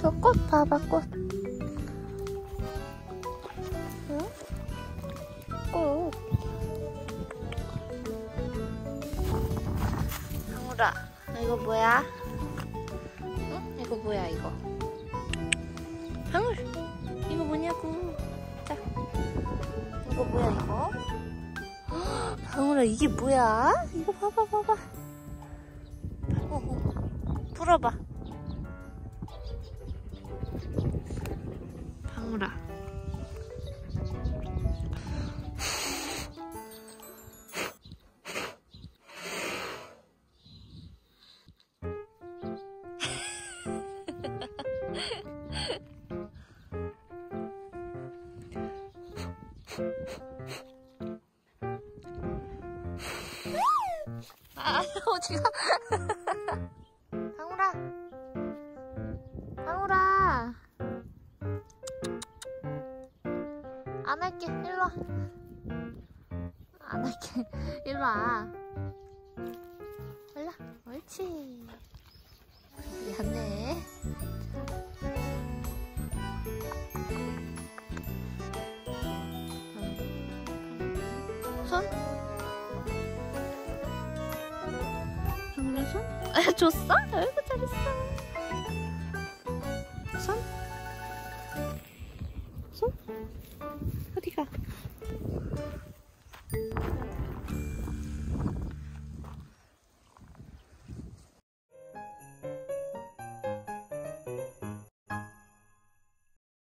이거 꽃 봐봐, 꽃. 응? 꽃. 방울아, 이거 뭐야? 응? 이거 뭐야, 이거? 방울, 이거 뭐냐고. 자, 이거 뭐야, 이거? 방울아, 이게 뭐야? 이거 봐봐. 불어봐. 방울아. 어디가? 방울아. 안 할게. 일로 와. 안 할게. 일로 와. 일로 와. 옳지. 미안해. 손? 방울아, 손? 줬어? 아이고, 잘했어. 손? 어디가?